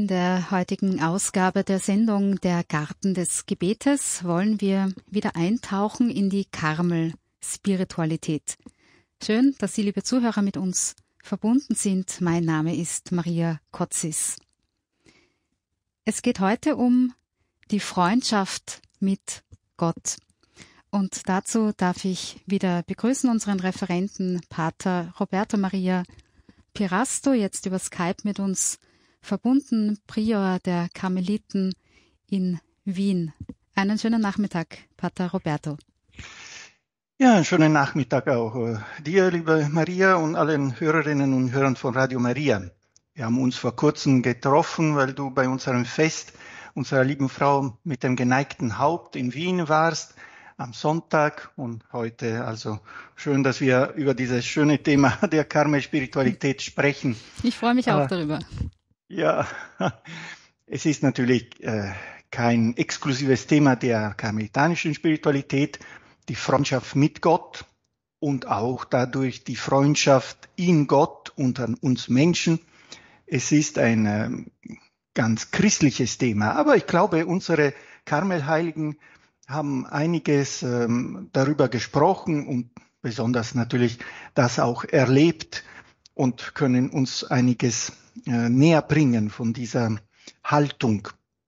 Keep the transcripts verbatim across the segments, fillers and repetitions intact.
der heutigen Ausgabe der Sendung Der Garten des Gebetes wollen wir wieder eintauchen in die Karmel-Spiritualität. Schön, dass Sie, liebe Zuhörer, mit uns verbunden sind. Mein Name ist Maria Kotzis. Es geht heute um die Freundschaft mit Gott. Und dazu darf ich wieder begrüßen unseren Referenten Pater Roberto Maria Pirasto, jetzt über Skype mit uns verbunden, Prior der Karmeliten in Wien. Einen schönen Nachmittag, Pater Roberto. Ja, einen schönen Nachmittag auch dir, liebe Maria, und allen Hörerinnen und Hörern von Radio Maria. Wir haben uns vor kurzem getroffen, weil du bei unserem Fest unserer lieben Frau mit dem geneigten Haupt in Wien warst, am Sonntag, und heute also schön, dass wir über dieses schöne Thema der Karmel-Spiritualität sprechen. Ich freue mich auch Aber, darüber. Ja, es ist natürlich äh, kein exklusives Thema der karmelitanischen Spiritualität, die Freundschaft mit Gott und auch dadurch die Freundschaft in Gott und an uns Menschen. Es ist ein äh, ganz christliches Thema, aber ich glaube, unsere Karmelheiligen haben einiges ähm, darüber gesprochen und besonders natürlich das auch erlebt und können uns einiges äh, näher bringen von dieser Haltung.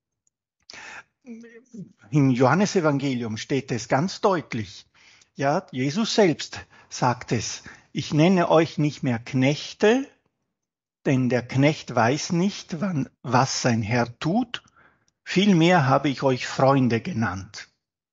Im Johannesevangelium steht es ganz deutlich. Ja, Jesus selbst sagt es: Ich nenne euch nicht mehr Knechte, denn der Knecht weiß nicht, wann, was sein Herr tut. Vielmehr habe ich euch Freunde genannt.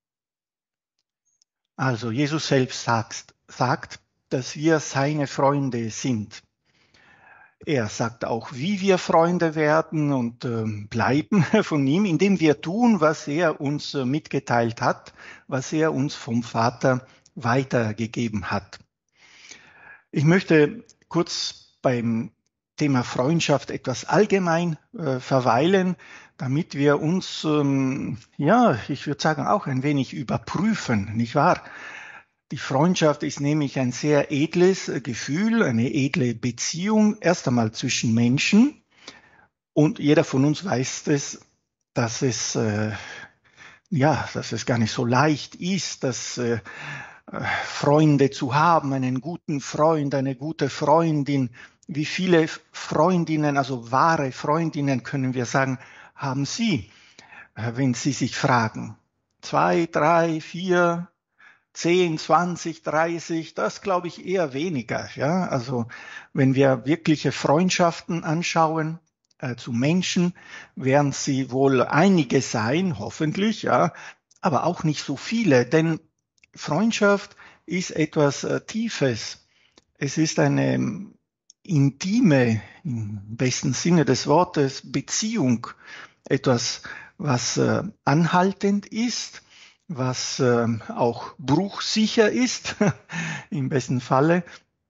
Also Jesus selbst sagt, sagt, dass wir seine Freunde sind. Er sagt auch, wie wir Freunde werden und äh, bleiben von ihm, indem wir tun, was er uns äh, mitgeteilt hat, was er uns vom Vater weitergegeben hat. Ich möchte kurz beim Thema Freundschaft etwas allgemein äh, verweilen, damit wir uns, ähm, ja, ich würde sagen, auch ein wenig überprüfen, nicht wahr? Die Freundschaft ist nämlich ein sehr edles äh, Gefühl, eine edle Beziehung, erst einmal zwischen Menschen. Und jeder von uns weiß es, dass es, äh, ja, dass es gar nicht so leicht ist, dass äh, Freunde zu haben, einen guten Freund, eine gute Freundin. Wie viele Freundinnen, also wahre Freundinnen, können wir sagen, haben Sie, wenn Sie sich fragen? Zwei, drei, vier, zehn, zwanzig, dreißig, das glaube ich eher weniger. Ja, also wenn wir wirkliche Freundschaften anschauen äh, zu Menschen, werden sie wohl einige sein, hoffentlich, ja, aber auch nicht so viele, denn Freundschaft ist etwas äh, Tiefes. Es ist eine intime, im besten Sinne des Wortes, Beziehung, etwas, was äh, anhaltend ist, was äh, auch bruchsicher ist, im besten Falle,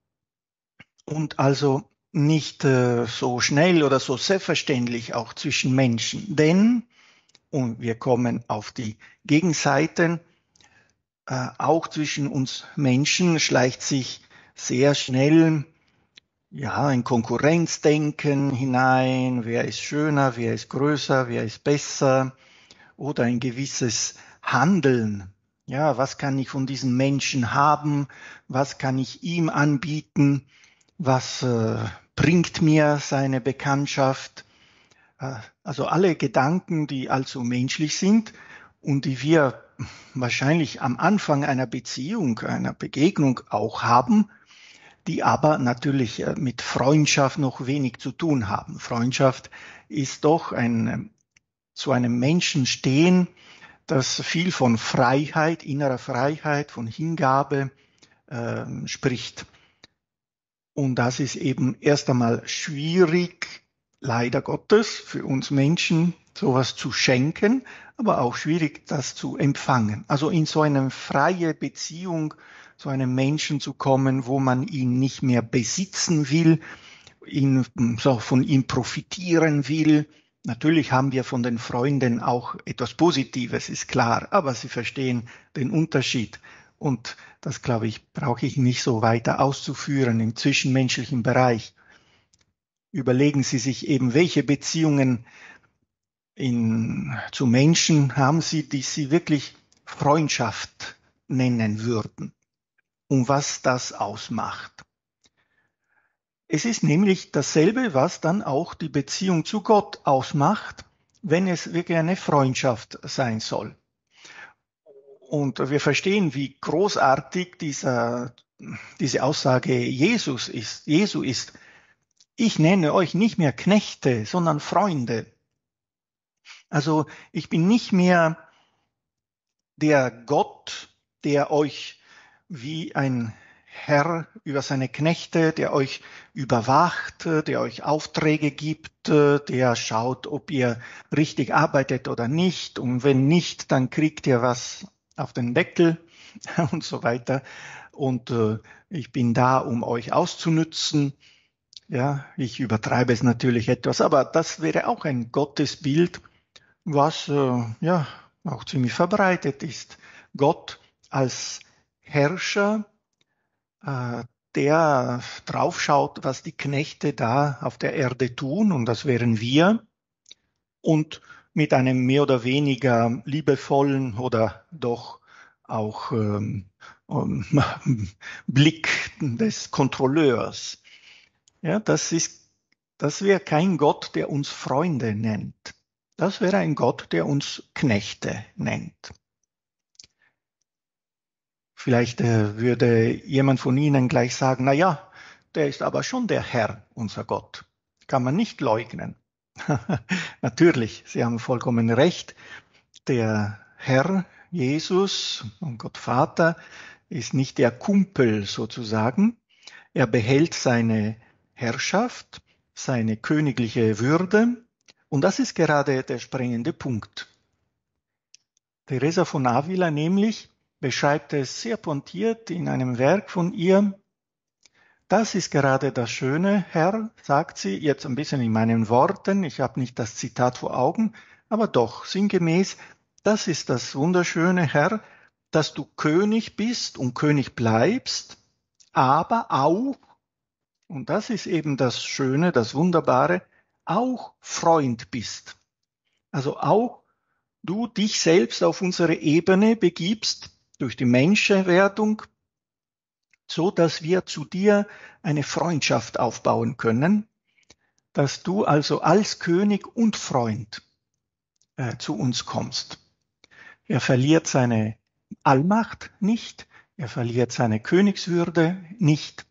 und also nicht äh, so schnell oder so selbstverständlich auch zwischen Menschen. Denn, und wir kommen auf die Gegenseiten, äh, auch zwischen uns Menschen schleicht sich sehr schnell ja, ein Konkurrenzdenken hinein, wer ist schöner, wer ist größer, wer ist besser, oder ein gewisses Handeln. Ja, was kann ich von diesem Menschen haben? Was kann ich ihm anbieten? Was äh, bringt mir seine Bekanntschaft? Äh, also alle Gedanken, die allzu menschlich sind und die wir wahrscheinlich am Anfang einer Beziehung, einer Begegnung auch haben, die aber natürlich mit Freundschaft noch wenig zu tun haben. Freundschaft ist doch ein zu einem Menschen stehen, das viel von Freiheit, innerer Freiheit, von Hingabe äh, spricht. Und das ist eben erst einmal schwierig, leider Gottes, für uns Menschen sowas zu schenken, aber auch schwierig, das zu empfangen. Also in so eine freie Beziehung zu einem Menschen zu kommen, wo man ihn nicht mehr besitzen will, ihn, so von ihm profitieren will. Natürlich haben wir von den Freunden auch etwas Positives, ist klar, aber Sie verstehen den Unterschied. Und das, glaube ich, brauche ich nicht so weiter auszuführen im zwischenmenschlichen Bereich. Überlegen Sie sich eben, welche Beziehungen in, zu Menschen haben sie, die sie wirklich Freundschaft nennen würden. Und was das ausmacht. Es ist nämlich dasselbe, was dann auch die Beziehung zu Gott ausmacht, wenn es wirklich eine Freundschaft sein soll. Und wir verstehen, wie großartig dieser, diese Aussage Jesus ist, Jesu ist. Ich nenne euch nicht mehr Knechte, sondern Freunde. Also ich bin nicht mehr der Gott, der euch wie ein Herr über seine Knechte, der euch überwacht, der euch Aufträge gibt, der schaut, ob ihr richtig arbeitet oder nicht. Und wenn nicht, dann kriegt ihr was auf den Deckel und so weiter. Und äh, ich bin da, um euch auszunützen. Ja, ich übertreibe es natürlich etwas, aber das wäre auch ein Gottesbild, was äh, ja auch ziemlich verbreitet ist. Gott als Herrscher, äh, der draufschaut, was die Knechte da auf der Erde tun, und das wären wir, und mit einem mehr oder weniger liebevollen oder doch auch ähm, ähm, Blick des Kontrolleurs. Ja, das ist, das wäre kein Gott, der uns Freunde nennt. Das wäre ein Gott, der uns Knechte nennt. Vielleicht äh, würde jemand von Ihnen gleich sagen, na ja, der ist aber schon der Herr, unser Gott. Kann man nicht leugnen. Natürlich, Sie haben vollkommen recht. Der Herr Jesus und Gott Vater ist nicht der Kumpel sozusagen. Er behält seine Herrschaft, seine königliche Würde, und das ist gerade der springende Punkt. Teresa von Avila nämlich beschreibt es sehr pointiert in einem Werk von ihr. Das ist gerade das Schöne, Herr, sagt sie, jetzt ein bisschen in meinen Worten, ich habe nicht das Zitat vor Augen, aber doch sinngemäß, das ist das Wunderschöne, Herr, dass du König bist und König bleibst, aber auch, und das ist eben das Schöne, das Wunderbare, auch Freund bist. Also auch du dich selbst auf unsere Ebene begibst durch die Menschwerdung, so dass wir zu dir eine Freundschaft aufbauen können, dass du also als König und Freund äh, zu uns kommst. Er verliert seine Allmacht nicht, er verliert seine Königswürde nicht,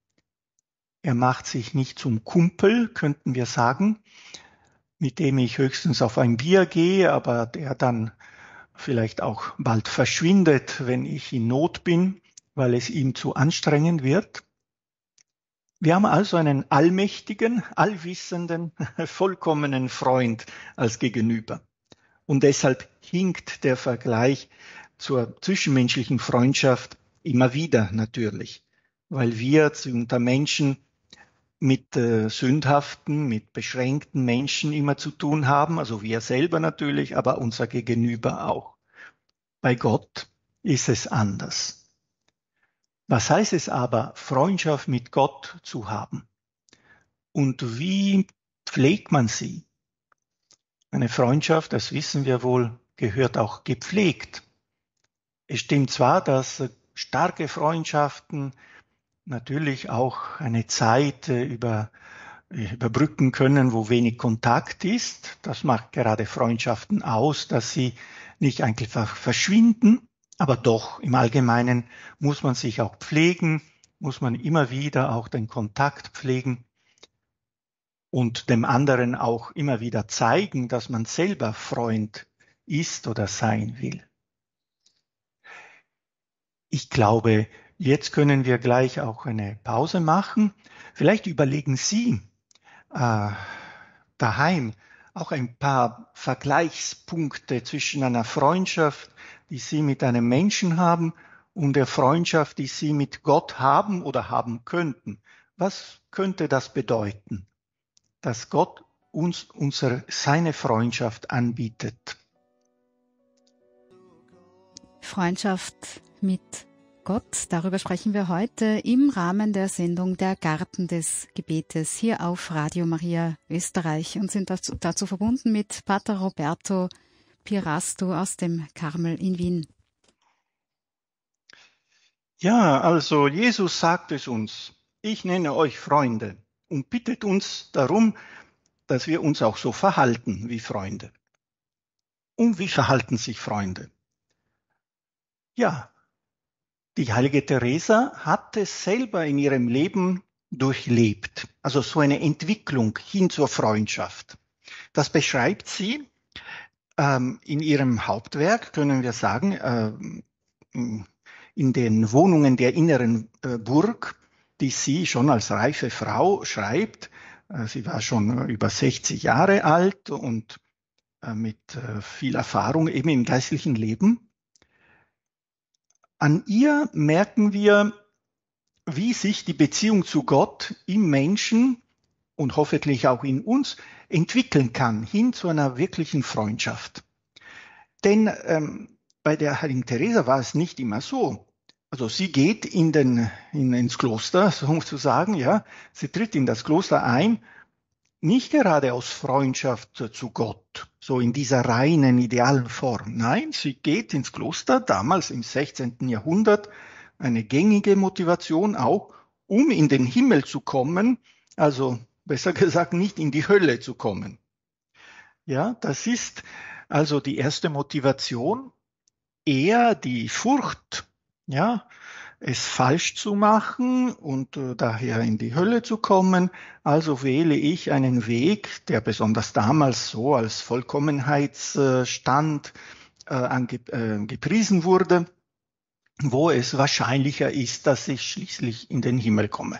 er macht sich nicht zum Kumpel, könnten wir sagen, mit dem ich höchstens auf ein Bier gehe, aber der dann vielleicht auch bald verschwindet, wenn ich in Not bin, weil es ihm zu anstrengend wird. Wir haben also einen allmächtigen, allwissenden, vollkommenen Freund als Gegenüber. Und deshalb hinkt der Vergleich zur zwischenmenschlichen Freundschaft immer wieder natürlich, weil wir unter Menschen mit äh, sündhaften, mit beschränkten Menschen immer zu tun haben, also wir selber natürlich, aber unser Gegenüber auch. Bei Gott ist es anders. Was heißt es aber, Freundschaft mit Gott zu haben? Und wie pflegt man sie? Eine Freundschaft, das wissen wir wohl, gehört auch gepflegt. Es stimmt zwar, dass starke Freundschaften natürlich auch eine Zeit über, überbrücken können, wo wenig Kontakt ist. Das macht gerade Freundschaften aus, dass sie nicht einfach verschwinden. Aber doch, im Allgemeinen muss man sich auch pflegen, muss man immer wieder auch den Kontakt pflegen und dem anderen auch immer wieder zeigen, dass man selber Freund ist oder sein will. Ich glaube, jetzt können wir gleich auch eine Pause machen. Vielleicht überlegen Sie äh, daheim auch ein paar Vergleichspunkte zwischen einer Freundschaft, die Sie mit einem Menschen haben, und der Freundschaft, die Sie mit Gott haben oder haben könnten. Was könnte das bedeuten? Dass Gott uns unsere, seine Freundschaft anbietet. Freundschaft mit Gott, darüber sprechen wir heute im Rahmen der Sendung Der Garten des Gebetes hier auf Radio Maria Österreich und sind dazu, dazu verbunden mit Pater Roberto Pirasto aus dem Karmel in Wien. Ja, also Jesus sagt es uns, ich nenne euch Freunde und bittet uns darum, dass wir uns auch so verhalten wie Freunde. Und wie verhalten sich Freunde? Ja, die heilige Teresa hat es selber in ihrem Leben durchlebt, also so eine Entwicklung hin zur Freundschaft. Das beschreibt sie ähm, in ihrem Hauptwerk, können wir sagen, äh, in den Wohnungen der inneren äh, Burg, die sie schon als reife Frau schreibt. Äh, sie war schon über sechzig Jahre alt und äh, mit äh, viel Erfahrung eben im geistlichen Leben. An ihr merken wir, wie sich die Beziehung zu Gott im Menschen und hoffentlich auch in uns entwickeln kann, hin zu einer wirklichen Freundschaft. Denn ähm, bei der Heiligen Teresa war es nicht immer so. Also sie geht in den, in, ins Kloster, sozusagen, ja, sie tritt in das Kloster ein, nicht gerade aus Freundschaft zu Gott, so in dieser reinen, idealen Form. Nein, sie geht ins Kloster, damals im sechzehnten Jahrhundert, eine gängige Motivation auch, um in den Himmel zu kommen, also besser gesagt nicht in die Hölle zu kommen. Ja, das ist also die erste Motivation, eher die Furcht, ja, es falsch zu machen und äh, daher in die Hölle zu kommen. Also wähle ich einen Weg, der besonders damals so als Vollkommenheitsstand äh, ange, äh, gepriesen wurde, wo es wahrscheinlicher ist, dass ich schließlich in den Himmel komme.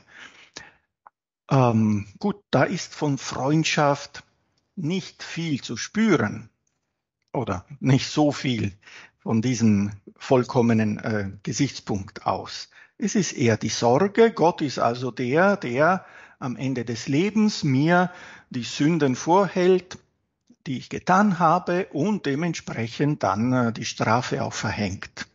Ähm, gut, da ist von Freundschaft nicht viel zu spüren oder nicht so viel von diesem vollkommenen äh, Gesichtspunkt aus. Es ist eher die Sorge. Gott ist also der, der am Ende des Lebens mir die Sünden vorhält, die ich getan habe und dementsprechend dann äh, die Strafe auch verhängt.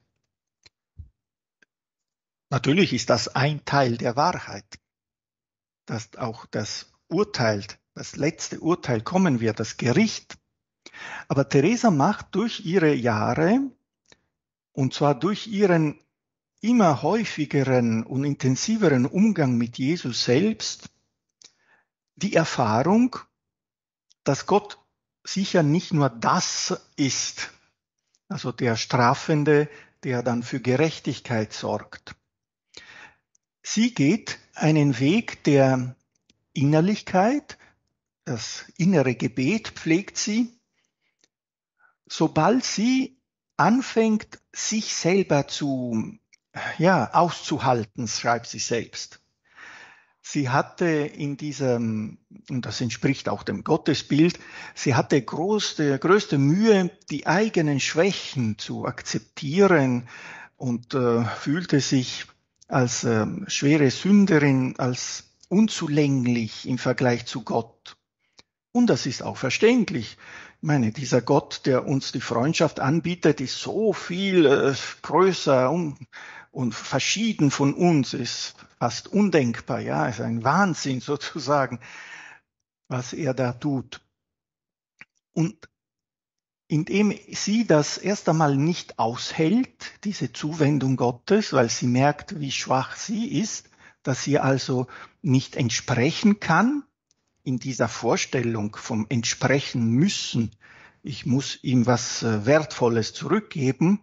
Natürlich ist das ein Teil der Wahrheit, dass auch das Urteil, das letzte Urteil kommen wird, das Gericht. Aber Teresa macht durch ihre Jahre, und zwar durch ihren immer häufigeren und intensiveren Umgang mit Jesus selbst, die Erfahrung, dass Gott sicher nicht nur das ist, also der Strafende, der dann für Gerechtigkeit sorgt. Sie geht einen Weg der Innerlichkeit, das innere Gebet pflegt sie, sobald sie anfängt, sich selber zu, ja, auszuhalten, schreibt sie selbst. Sie hatte in diesem, und das entspricht auch dem Gottesbild, sie hatte große, größte Mühe, die eigenen Schwächen zu akzeptieren und äh, fühlte sich als äh, schwere Sünderin, als unzulänglich im Vergleich zu Gott. Und das ist auch verständlich. Ich meine, dieser Gott, der uns die Freundschaft anbietet, ist so viel äh, größer und, und verschieden von uns, ist fast undenkbar, ja, ist ein Wahnsinn sozusagen, was er da tut. Und indem sie das erst einmal nicht aushält, diese Zuwendung Gottes, weil sie merkt, wie schwach sie ist, dass sie also nicht entsprechen kann, in dieser Vorstellung vom Entsprechen müssen, ich muss ihm was Wertvolles zurückgeben,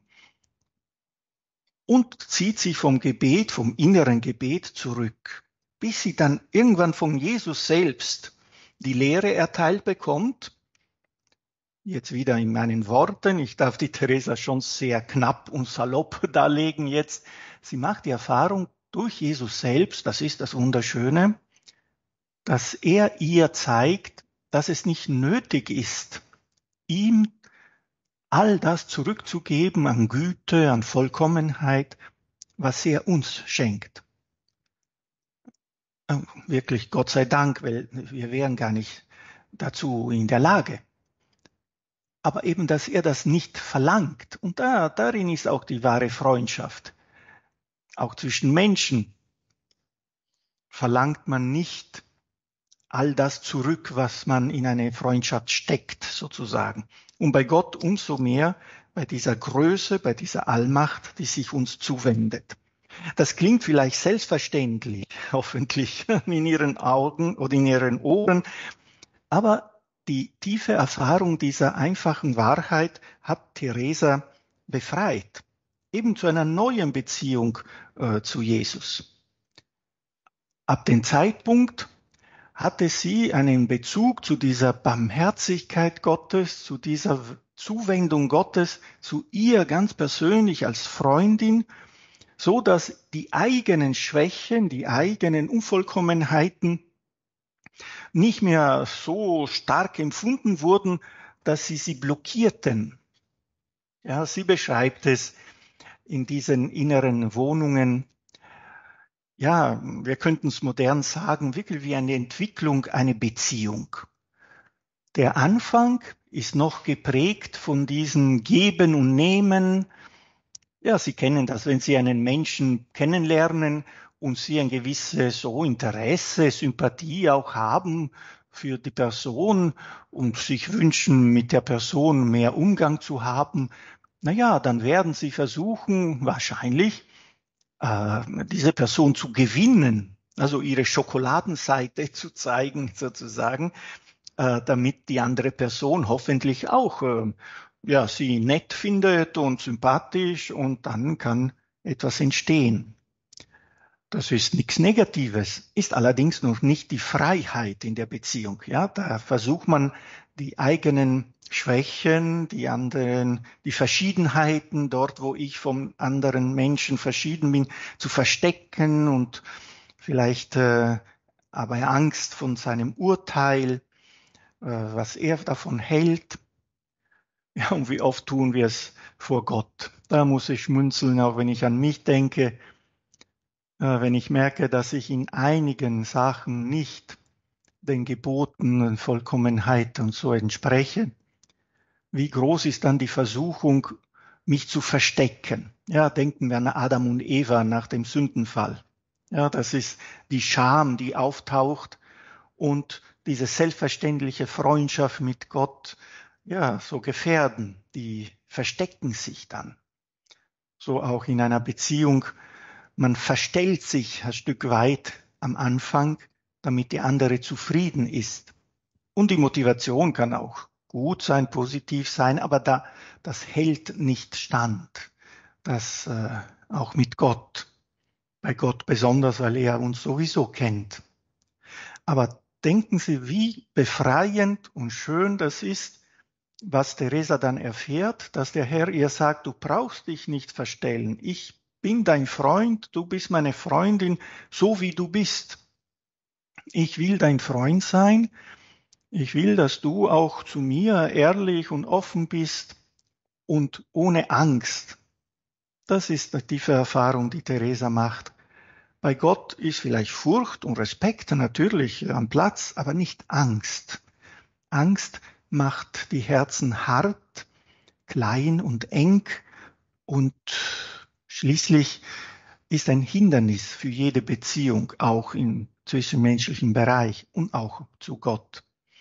und zieht sich vom Gebet, vom inneren Gebet zurück, bis sie dann irgendwann von Jesus selbst die Lehre erteilt bekommt. Jetzt wieder in meinen Worten, ich darf die Teresa schon sehr knapp und salopp darlegen jetzt. Sie macht die Erfahrung durch Jesus selbst, das ist das Wunderschöne, dass er ihr zeigt, dass es nicht nötig ist, ihm all das zurückzugeben an Güte, an Vollkommenheit, was er uns schenkt. Wirklich, Gott sei Dank, weil wir wären gar nicht dazu in der Lage. Aber eben, dass er das nicht verlangt. Und da, darin ist auch die wahre Freundschaft. Auch zwischen Menschen verlangt man nicht all das zurück, was man in eine Freundschaft steckt, sozusagen. Und bei Gott umso mehr bei dieser Größe, bei dieser Allmacht, die sich uns zuwendet. Das klingt vielleicht selbstverständlich, hoffentlich in Ihren Augen oder in Ihren Ohren, aber die tiefe Erfahrung dieser einfachen Wahrheit hat Teresa befreit, eben zu einer neuen Beziehung äh, zu Jesus. Ab dem Zeitpunkt hatte sie einen Bezug zu dieser Barmherzigkeit Gottes, zu dieser Zuwendung Gottes, zu ihr ganz persönlich als Freundin, so dass die eigenen Schwächen, die eigenen Unvollkommenheiten nicht mehr so stark empfunden wurden, dass sie sie blockierten. Ja, sie beschreibt es in diesen inneren Wohnungen. Ja, wir könnten es modern sagen, wirklich wie eine Entwicklung, eine Beziehung. Der Anfang ist noch geprägt von diesem Geben und Nehmen. Ja, Sie kennen das, wenn Sie einen Menschen kennenlernen und Sie ein gewisses so Interesse, Sympathie auch haben für die Person und sich wünschen, mit der Person mehr Umgang zu haben. Naja, dann werden Sie versuchen, wahrscheinlich, äh, diese Person zu gewinnen, also ihre Schokoladenseite zu zeigen, sozusagen, äh, damit die andere Person hoffentlich auch äh, ja, sie nett findet und sympathisch und dann kann etwas entstehen. Das ist nichts Negatives, ist allerdings noch nicht die Freiheit in der Beziehung. Ja, da versucht man die eigenen Schwächen, die anderen, die Verschiedenheiten dort, wo ich vom anderen Menschen verschieden bin, zu verstecken und vielleicht äh, aber Angst von seinem Urteil, äh, was er davon hält. Ja, und wie oft tun wir es vor Gott? Da muss ich schmunzeln, auch wenn ich an mich denke. Wenn ich merke, dass ich in einigen Sachen nicht den Geboten und Vollkommenheit und so entspreche, wie groß ist dann die Versuchung, mich zu verstecken? Ja, denken wir an Adam und Eva nach dem Sündenfall. Ja, das ist die Scham, die auftaucht und diese selbstverständliche Freundschaft mit Gott, ja, so gefährden. Die verstecken sich dann. So auch in einer Beziehung. Man verstellt sich ein Stück weit am Anfang, damit die andere zufrieden ist. Und die Motivation kann auch gut sein, positiv sein, aber da, das hält nicht stand. Das äh, auch mit Gott. Bei Gott besonders, weil er uns sowieso kennt. Aber denken Sie, wie befreiend und schön das ist, was Teresa dann erfährt, dass der Herr ihr sagt, du brauchst dich nicht verstellen. Ich bin dein Freund, du bist meine Freundin, so wie du bist. Ich will dein Freund sein. Ich will, dass du auch zu mir ehrlich und offen bist und ohne Angst. Das ist die tiefe Erfahrung, die Teresa macht. Bei Gott ist vielleicht Furcht und Respekt natürlich am Platz, aber nicht Angst. Angst macht die Herzen hart, klein und eng und schließlich ist ein Hindernis für jede Beziehung, auch im zwischenmenschlichen Bereich und auch zu Gott.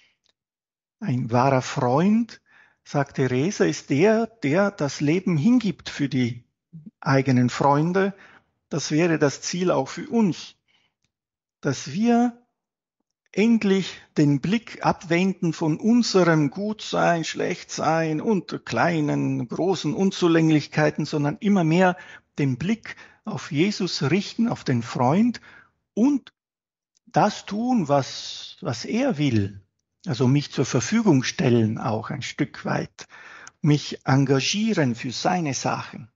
Ein wahrer Freund, sagt Teresa, ist der, der das Leben hingibt für die eigenen Freunde. Das wäre das Ziel auch für uns, dass wir endlich den Blick abwenden von unserem Gutsein, Schlechtsein und kleinen, großen Unzulänglichkeiten, sondern immer mehr den Blick auf Jesus richten, auf den Freund und das tun, was, was er will. Also mich zur Verfügung stellen auch ein Stück weit, mich engagieren für seine Sachen.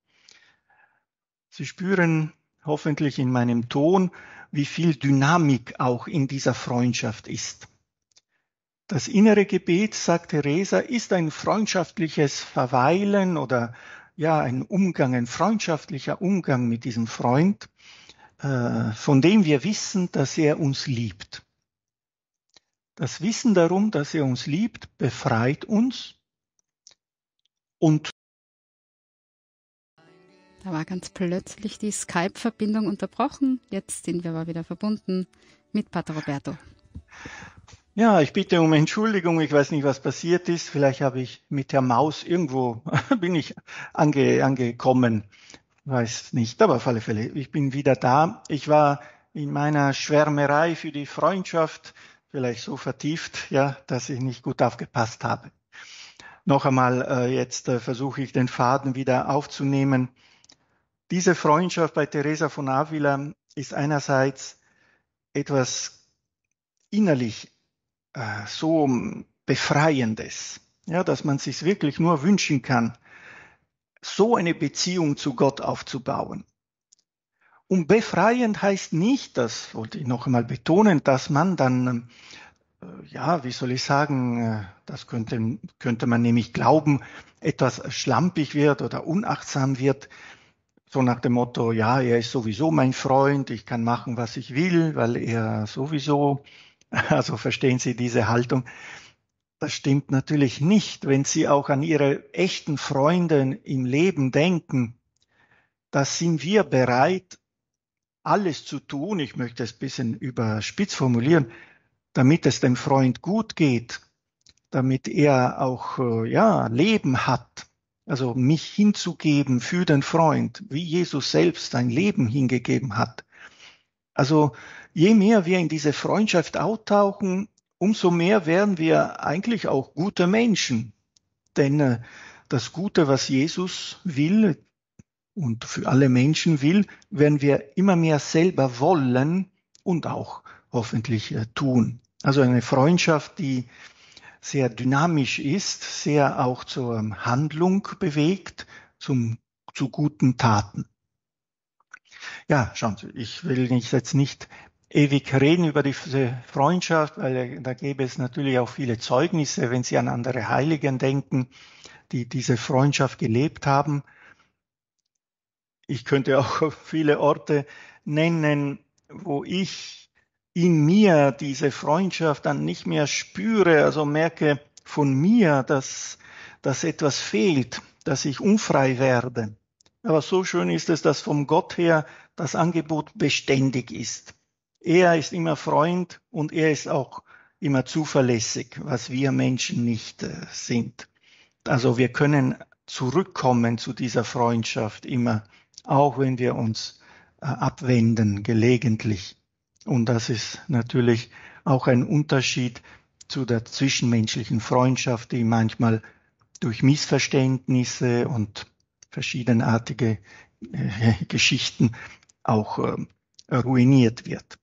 Sie spüren hoffentlich in meinem Ton, wie viel Dynamik auch in dieser Freundschaft ist. Das innere Gebet, sagt Teresa, ist ein freundschaftliches Verweilen oder ja ein Umgang, ein freundschaftlicher Umgang mit diesem Freund, äh, von dem wir wissen, dass er uns liebt. Das Wissen darum, dass er uns liebt, befreit uns und Da war ganz plötzlich die Skype-Verbindung unterbrochen. Jetzt sind wir aber wieder verbunden mit Pater Roberto. Ja, ich bitte um Entschuldigung. Ich weiß nicht, was passiert ist. Vielleicht habe ich mit der Maus irgendwo, bin ich ange, angekommen. Weiß nicht, aber auf alle Fälle, ich bin wieder da. Ich war in meiner Schwärmerei für die Freundschaft vielleicht so vertieft, ja, dass ich nicht gut aufgepasst habe. Noch einmal, äh, jetzt äh, versuche ich den Faden wieder aufzunehmen. Diese Freundschaft bei Teresa von Avila ist einerseits etwas innerlich äh, so Befreiendes, ja, dass man sich wirklich nur wünschen kann, so eine Beziehung zu Gott aufzubauen. Und befreiend heißt nicht, das wollte ich noch einmal betonen, dass man dann, äh, ja, wie soll ich sagen, äh, das könnte, könnte man nämlich glauben, etwas schlampig wird oder unachtsam wird. So nach dem Motto, ja, er ist sowieso mein Freund, ich kann machen, was ich will, weil er sowieso, also verstehen Sie diese Haltung. Das stimmt natürlich nicht, wenn Sie auch an Ihre echten Freunde im Leben denken. Da sind wir bereit, alles zu tun, ich möchte es ein bisschen überspitzt formulieren, damit es dem Freund gut geht, damit er auch, ja, Leben hat. Also mich hinzugeben für den Freund, wie Jesus selbst sein Leben hingegeben hat. Also je mehr wir in diese Freundschaft auftauchen, umso mehr werden wir eigentlich auch gute Menschen. Denn äh, das Gute, was Jesus will und für alle Menschen will, werden wir immer mehr selber wollen und auch hoffentlich äh, tun. Also eine Freundschaft, die sehr dynamisch ist, sehr auch zur Handlung bewegt, zum, zu guten Taten. Ja, schauen Sie, ich will nicht, jetzt nicht ewig reden über diese Freundschaft, weil da gäbe es natürlich auch viele Zeugnisse, wenn Sie an andere Heiligen denken, die diese Freundschaft gelebt haben. Ich könnte auch viele Orte nennen, wo ich in mir diese Freundschaft dann nicht mehr spüre, also merke von mir, dass, dass etwas fehlt, dass ich unfrei werde. Aber so schön ist es, dass vom Gott her das Angebot beständig ist. Er ist immer Freund und er ist auch immer zuverlässig, was wir Menschen nicht äh, sind. Also wir können zurückkommen zu dieser Freundschaft immer, auch wenn wir uns äh, abwenden, gelegentlich. Und das ist natürlich auch ein Unterschied zu der zwischenmenschlichen Freundschaft, die manchmal durch Missverständnisse und verschiedenartige äh, Geschichten auch äh, ruiniert wird.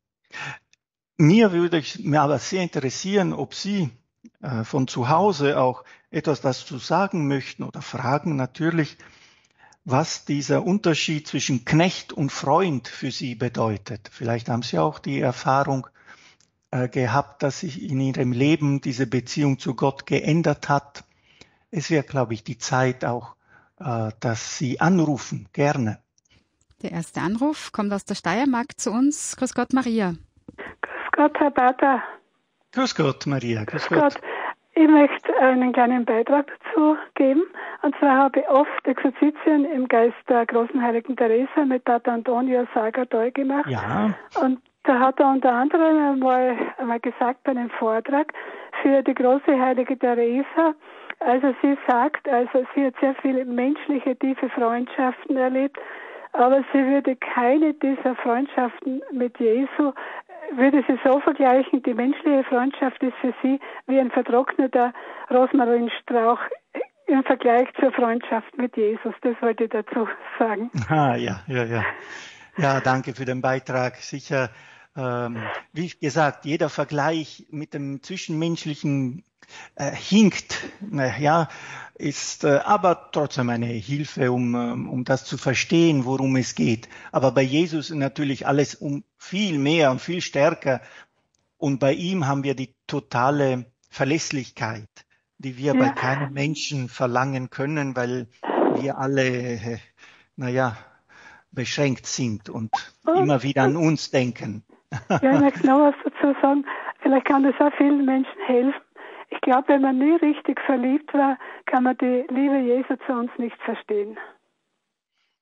Mir würde ich mir aber sehr interessieren, ob Sie äh, von zu Hause auch etwas dazu sagen möchten oder fragen natürlich, was dieser Unterschied zwischen Knecht und Freund für Sie bedeutet. Vielleicht haben Sie auch die Erfahrung äh, gehabt, dass sich in Ihrem Leben diese Beziehung zu Gott geändert hat. Es wäre, glaube ich, die Zeit auch, äh, dass Sie anrufen, gerne. Der erste Anruf kommt aus der Steiermark zu uns. Grüß Gott, Maria. Grüß Gott, Herr Pater. Grüß Gott, Maria. Grüß, Grüß Gott. Gott. Ich möchte einen kleinen Beitrag dazu geben. Und zwar habe ich oft Exerzitien im Geist der großen Heiligen Teresa mit Pater Antonio Sagadoi gemacht. Ja. Und da hat er unter anderem einmal, einmal gesagt bei einem Vortrag für die große Heilige Teresa, also sie sagt, also sie hat sehr viele menschliche, tiefe Freundschaften erlebt, aber sie würde keine dieser Freundschaften mit Jesu, würde sie so vergleichen, die menschliche Freundschaft ist für sie wie ein vertrockneter Rosmarinstrauch im Vergleich zur Freundschaft mit Jesus. Das wollte ich dazu sagen. Ah, ja, ja, ja. Ja, danke für den Beitrag. Sicher, ähm, wie gesagt, jeder Vergleich mit dem Zwischenmenschlichen äh, hinkt, ja, ist äh, aber trotzdem eine Hilfe, um, um das zu verstehen, worum es geht. Aber bei Jesus ist natürlich alles um viel mehr und viel stärker. Und bei ihm haben wir die totale Verlässlichkeit, die wir ja. bei keinem Menschen verlangen können, weil wir alle, äh, naja, beschränkt sind und oh. immer wieder an uns denken. Ja, ich möchte noch was dazu sagen. Vielleicht kann das auch vielen Menschen helfen. Ich glaube, wenn man nie richtig verliebt war, kann man die Liebe Jesu zu uns nicht verstehen.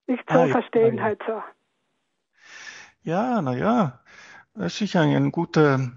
Nicht so Ah, ja, verstehen ja. halt so. Ja, na ja, das ist sicher ein guter,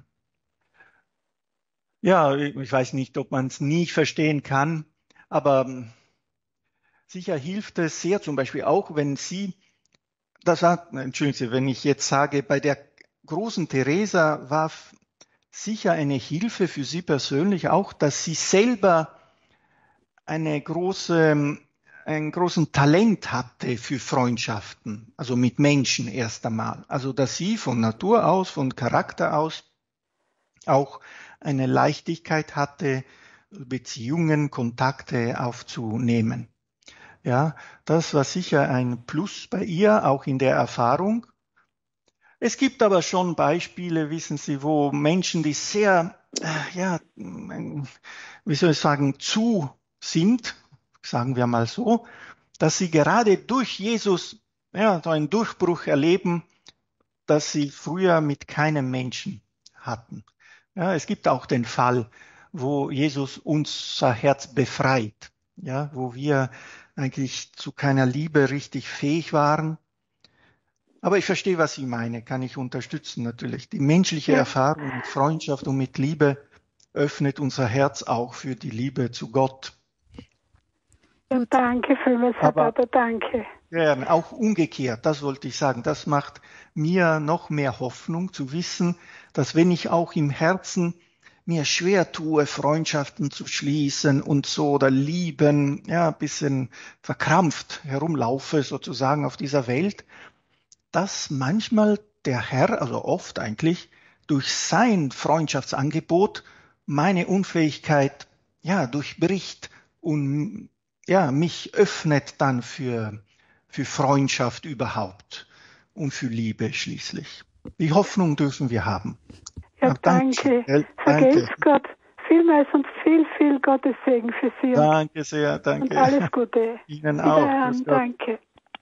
ja, ich ich weiß nicht, ob man es nie verstehen kann, aber ähm, sicher hilft es sehr, zum Beispiel auch, wenn Sie, das war, entschuldigen Sie, wenn ich jetzt sage, bei der großen Theresa war f- sicher eine Hilfe für Sie persönlich auch, dass sie selber eine große, einen großen Talent hatte für Freundschaften, also mit Menschen erst einmal. Also dass sie von Natur aus, von Charakter aus auch eine Leichtigkeit hatte, Beziehungen, Kontakte aufzunehmen. Ja, das war sicher ein Plus bei ihr, auch in der Erfahrung. Es gibt aber schon Beispiele, wissen Sie, wo Menschen, die sehr, äh, ja, wie soll ich sagen, zu sind, sagen wir mal so, dass sie gerade durch Jesus, ja, so einen Durchbruch erleben, dass sie früher mit keinem Menschen hatten. Ja, es gibt auch den Fall, wo Jesus unser Herz befreit, ja, wo wir eigentlich zu keiner Liebe richtig fähig waren. Aber ich verstehe, was Sie meine, kann ich unterstützen natürlich. Die menschliche Ja, Erfahrung mit Freundschaft und mit Liebe öffnet unser Herz auch für die Liebe zu Gott. ja Gut. danke vielmals, Herr Aber Pater, danke. gern, auch umgekehrt, das wollte ich sagen. Das macht mir noch mehr Hoffnung zu wissen, dass wenn ich auch im Herzen mir schwer tue, Freundschaften zu schließen und so oder lieben, ja, ein bisschen verkrampft herumlaufe sozusagen auf dieser Welt, dass manchmal der Herr, also oft eigentlich, durch sein Freundschaftsangebot meine Unfähigkeit, ja, durchbricht und, ja, mich öffnet dann für, für Freundschaft überhaupt und für Liebe schließlich. Die Hoffnung dürfen wir haben. Ja, Ja, danke. danke. Gell? Vergelt's Danke. Gott vielmals und viel, viel Gottes Segen für Sie und, Danke sehr. und Danke. alles Gute. Ihnen auch. Grüß Wiederhören, Gott. danke.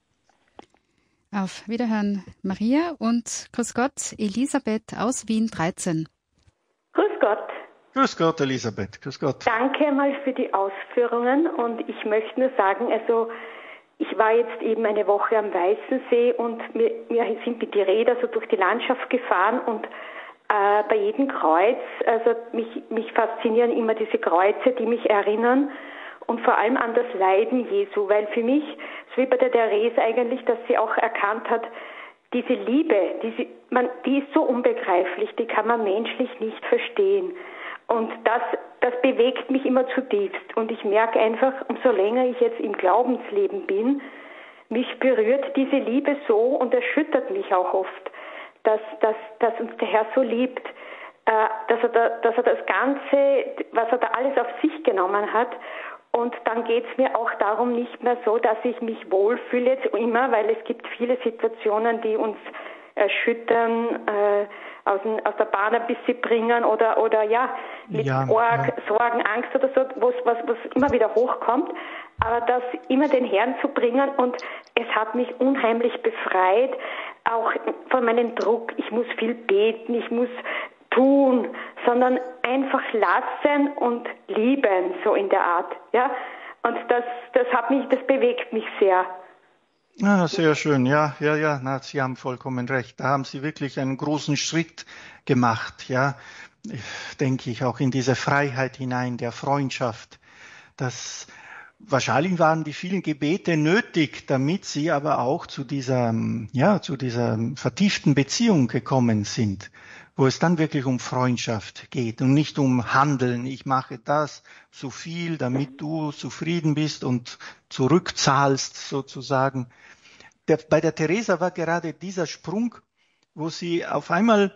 Auf Wiederhören, Maria, und grüß Gott, Elisabeth aus Wien dreizehn. Grüß Gott. Grüß Gott, Elisabeth. Grüß Gott. Danke mal für die Ausführungen und ich möchte nur sagen, also ich war jetzt eben eine Woche am Weißensee und wir, wir sind mit die Räder so durch die Landschaft gefahren und äh, bei jedem Kreuz, also mich, mich faszinieren immer diese Kreuze, die mich erinnern und vor allem an das Leiden Jesu, weil für mich, so wie bei der Therese eigentlich, dass sie auch erkannt hat, diese Liebe, diese, man, die ist so unbegreiflich, die kann man menschlich nicht verstehen. Und das, das bewegt mich immer zutiefst. Und ich merke einfach, umso länger ich jetzt im Glaubensleben bin, mich berührt diese Liebe so und erschüttert mich auch oft, dass, dass, dass uns der Herr so liebt, äh, dass, er da, dass er das Ganze, was er da alles auf sich genommen hat. Und dann geht es mir auch darum nicht mehr so, dass ich mich wohlfühle jetzt immer, weil es gibt viele Situationen, die uns erschüttern, äh, aus, den, aus der Bahn ein bisschen bringen oder, oder ja, mit Ja, Org, ja. Sorgen, Angst oder so, was, was, was immer wieder hochkommt. Aber das immer den Herrn zu bringen und es hat mich unheimlich befreit, auch von meinem Druck. Ich muss viel beten, ich muss tun, sondern einfach lassen und lieben, so in der Art, ja. Und das, das hat mich, das bewegt mich sehr. Ah, sehr schön. Ja, ja, ja. Na, Sie haben vollkommen recht. Da haben Sie wirklich einen großen Schritt gemacht. Ja, denke ich, auch in diese Freiheit hinein der Freundschaft. Das wahrscheinlich waren die vielen Gebete nötig, damit Sie aber auch zu dieser, ja, zu dieser vertieften Beziehung gekommen sind, wo es dann wirklich um Freundschaft geht und nicht um Handeln. Ich mache das so viel, damit du zufrieden bist und zurückzahlst sozusagen. Der, bei der Theresa war gerade dieser Sprung, wo sie auf einmal,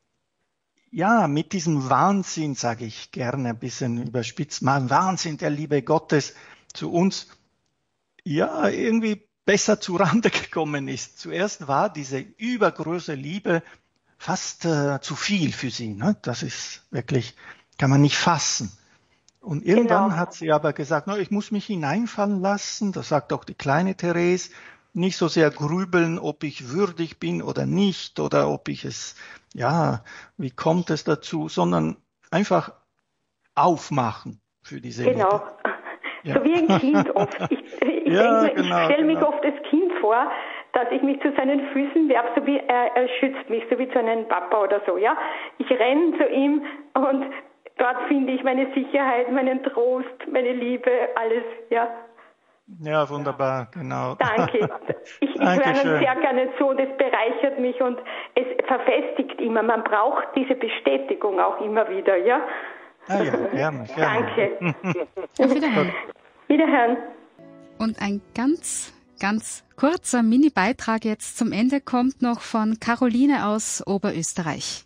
ja, mit diesem Wahnsinn, sage ich gerne ein bisschen überspitzt, mal Wahnsinn der Liebe Gottes zu uns, ja, irgendwie besser zurande gekommen ist. Zuerst war diese übergroße Liebe fast äh, zu viel für sie. Ne? Das ist wirklich, kann man nicht fassen. Und irgendwann Genau. hat sie aber gesagt, no, ich muss mich hineinfallen lassen, das sagt auch die kleine Therese, nicht so sehr grübeln, ob ich würdig bin oder nicht, oder ob ich es, ja, wie kommt es dazu, sondern einfach aufmachen für diese Genau. Liebe. Ja. So wie ein Kind oft. Ich, ich, ja, ich, genau, ich stelle mich genau. oft als Kind vor, dass ich mich zu seinen Füßen werfe, so wie er, er schützt mich, so wie zu einem Papa oder so, ja. Ich renne zu ihm und dort finde ich meine Sicherheit, meinen Trost, meine Liebe, alles, ja. Ja, wunderbar, genau. Danke. Ich, ich höre sehr gerne zu und es bereichert mich und es verfestigt immer. Man braucht diese Bestätigung auch immer wieder, ja? Ah ja, gerne, gerne. Danke. Auf Wiederhören. Wiederhören. Und ein ganz, ganz kurzer Mini-Beitrag jetzt zum Ende kommt noch von Caroline aus Oberösterreich.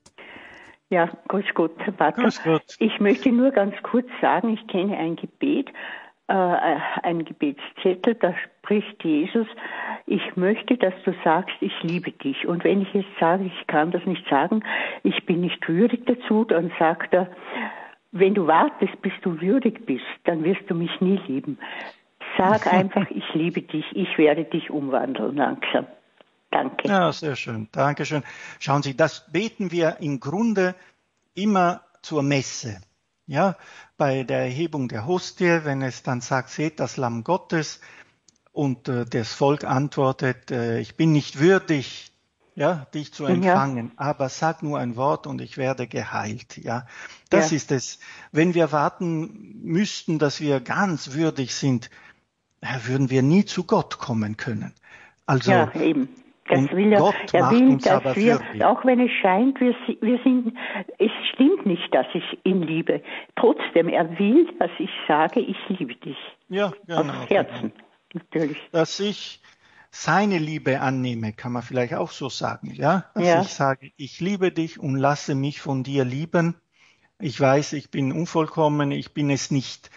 Ja, grüß Gott, Herr Pater. Grüß Gott. Ich möchte nur ganz kurz sagen, ich kenne ein Gebet, äh, ein Gebetszettel, da spricht Jesus, ich möchte, dass du sagst, ich liebe dich. Und wenn ich jetzt sage, ich kann das nicht sagen, ich bin nicht würdig dazu, dann sagt er, wenn du wartest, bis du würdig bist, dann wirst du mich nie lieben. Sag einfach, ich liebe dich, ich werde dich umwandeln langsam. Danke. Ja, sehr schön. Dankeschön. Schauen Sie, das beten wir im Grunde immer zur Messe. Ja, bei der Erhebung der Hostie, wenn es dann sagt, seht das Lamm Gottes und äh, das Volk antwortet, äh, ich bin nicht würdig, ja, dich zu empfangen, ja. aber sag nur ein Wort und ich werde geheilt. Ja, das ja. ist es. Wenn wir warten müssten, dass wir ganz würdig sind, würden wir nie zu Gott kommen können. Also, ja, eben. Das will er, Gott er macht will, uns dass aber wir, würdig. auch wenn es scheint, wir, wir sind, es stimmt nicht, dass ich ihn liebe. Trotzdem, er will, dass ich sage, ich liebe dich. Ja, genau. Aus Herzen, genau. natürlich. Dass ich seine Liebe annehme, kann man vielleicht auch so sagen, ja? Dass ja. ich sage, ich liebe dich und lasse mich von dir lieben. Ich weiß, ich bin unvollkommen, ich bin es nicht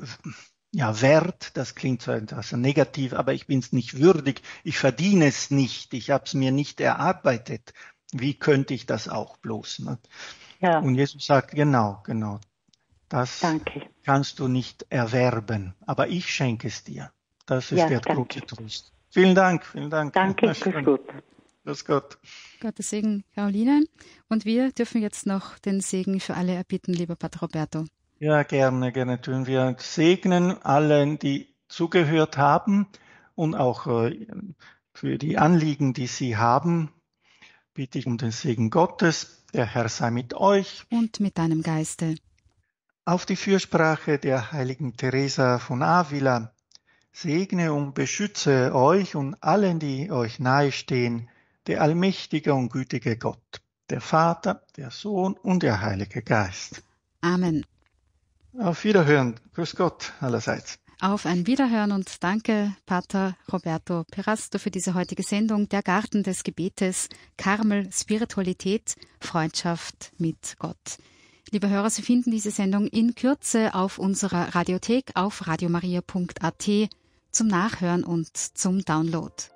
ja, wert, das klingt so etwas negativ, aber ich bin es nicht würdig, ich verdiene es nicht, ich habe es mir nicht erarbeitet. Wie könnte ich das auch bloß? Ne? Ja. Und Jesus sagt, genau, genau, das danke. kannst du nicht erwerben, aber ich schenke es dir. Das ist ja, der danke. große Trost. Vielen Dank, vielen Dank. Danke, grüß Gott. Grüß Gott. Gottes Segen, Caroline. Und wir dürfen jetzt noch den Segen für alle erbitten, lieber Pater Roberto. Ja, gerne, gerne tun wir. Segnen allen, die zugehört haben und auch äh, für die Anliegen, die sie haben, bitte ich um den Segen Gottes. Der Herr sei mit euch. Und mit deinem Geiste. Auf die Fürsprache der heiligen Teresa von Avila segne und beschütze euch und allen, die euch nahestehen, der allmächtige und gütige Gott, der Vater, der Sohn und der Heilige Geist. Amen. Auf Wiederhören. Grüß Gott allerseits. Auf ein Wiederhören und danke, Pater Roberto Perasto, für diese heutige Sendung Der Garten des Gebetes, Karmel, Spiritualität, Freundschaft mit Gott. Liebe Hörer, Sie finden diese Sendung in Kürze auf unserer Radiothek auf radiomaria punkt at zum Nachhören und zum Download.